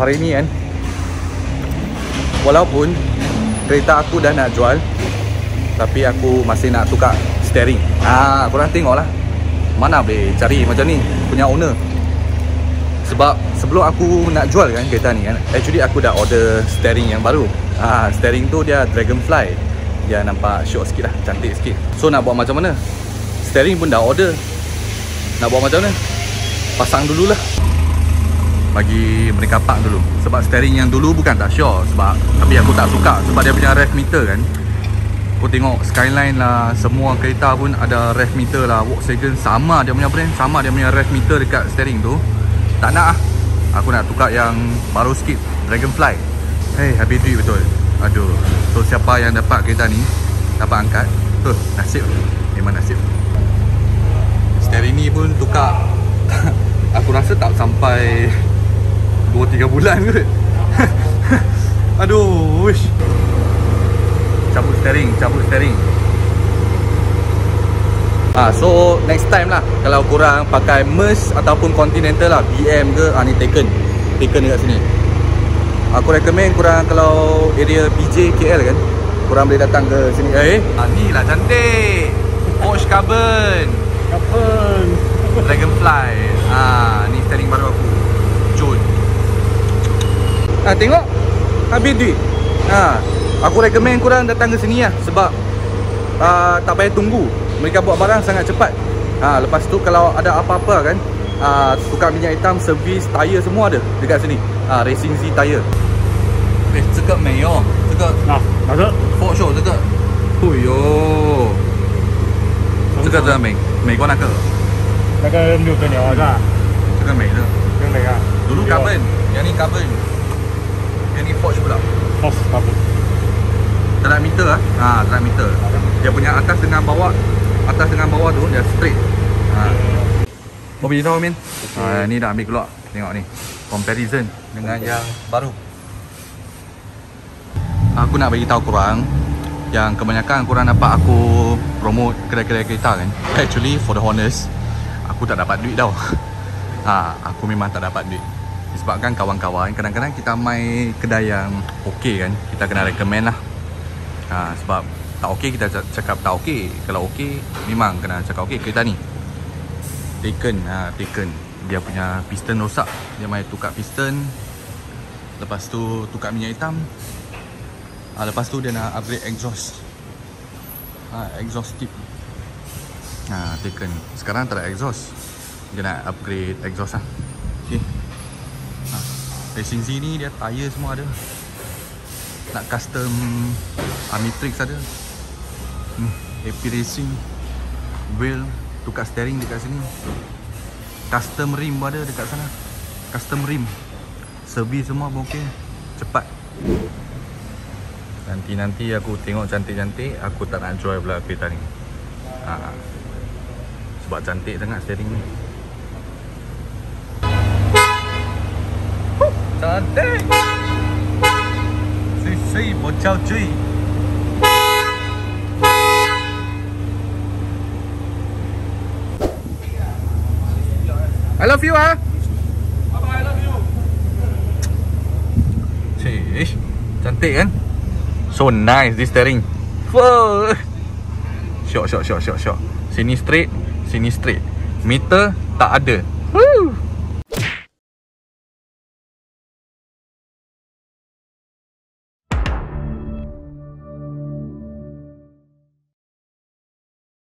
hari ni kan, walaupun kereta aku dah nak jual, tapi aku masih nak tukar steering. Korang tengok lah mana boleh cari macam ni punya owner. Sebab sebelum aku nak jual kan kereta ni kan, actually aku dah order steering yang baru. Steering tu dia Dragonfly. Dia nampak syok sikit lah, cantik sikit. So nak buat macam mana? Steering pun dah order. Nak buat macam mana? Pasang dululah. Bagi mereka park dulu. Sebab steering yang dulu bukan tak sure sebab, tapi aku tak suka sebab dia punya rev meter kan. Aku tengok Skyline lah, semua kereta pun ada rev meter lah. Volkswagen sama dia punya brand, sama dia punya rev meter dekat steering tu. Tak nak lah. Aku nak tukar yang baru sikit, Dragonfly. Habis duit betul. Aduh. So siapa yang dapat kereta ni, dapat angkat, nasib. Memang nasib. Steering ni pun tukar aku rasa tak sampai 2-3 bulan kot. Aduh, wish. Cabut steering. So next time lah, kalau korang pakai Merc ataupun Continental lah, BM ke, ni Taken dekat sini. Aku recommend korang kalau area PJ KL kan, korang boleh datang ke sini. Ni lah cantik. Porsche Carbon Dragonfly. Ni steering baru aku. Jun. Tengok habis duit. Aku recommend korang datang ke sini lah. Sebab tak payah tunggu. Mereka buat barang sangat cepat. Lepas tu kalau ada apa-apa kan, tukar minyak hitam, servis, tayar semua ada dekat sini. Racing Z tayar. 这个没有，这个哪个 Ford Show 这个，这个真美，美国那个， 那个6个牛是吧？ 这个美的， 这个哪个 ？Dulu carbon, yang ni carbon, yang ni Porsche pula. Porsche carbon. Tak meter lah, tak meter. Dia punya atas dengan bawah tu dia straight. Mau pergi tahu Min? Ni dah ambil keluar. Tengok ni, comparison dengan yang baru. Aku nak bagi tahu korang yang kebanyakan korang nampak aku promote kedai-kedai kereta kan. Actually for the honest, aku tak dapat duit tau. Aku memang tak dapat duit. Disebabkan kawan-kawan kadang-kadang kita main kedai yang okey kan, kita kena recommend lah. Sebab tak okey kita cakap tak okey. Kalau okey memang kena cakap okey. Kereta ni Taken, dia punya piston rosak, dia main tukar piston. Lepas tu tukar minyak hitam. Lepas tu dia nak upgrade exhaust. Exhaust tip. Taken. Sekarang tak ada exhaust. Dia nak upgrade exhaust lah. Okay. Racing Z ni dia tayar semua ada. Nak custom Matrix ada. AP Racing. Wheel. Tukar steering dekat sini. Custom rim pun ada dekat sana. Custom rim. Servis semua pun okey. Cepat. Nanti aku tengok cantik-cantik, aku tak nak jual pula kereta ni. Sebab cantik sangat steering ni. Cantik. Sui bocau cuy. I love you Bye bye, I love you. Cantik kan? So nice this steering. Syok. Sini straight. Meter tak ada.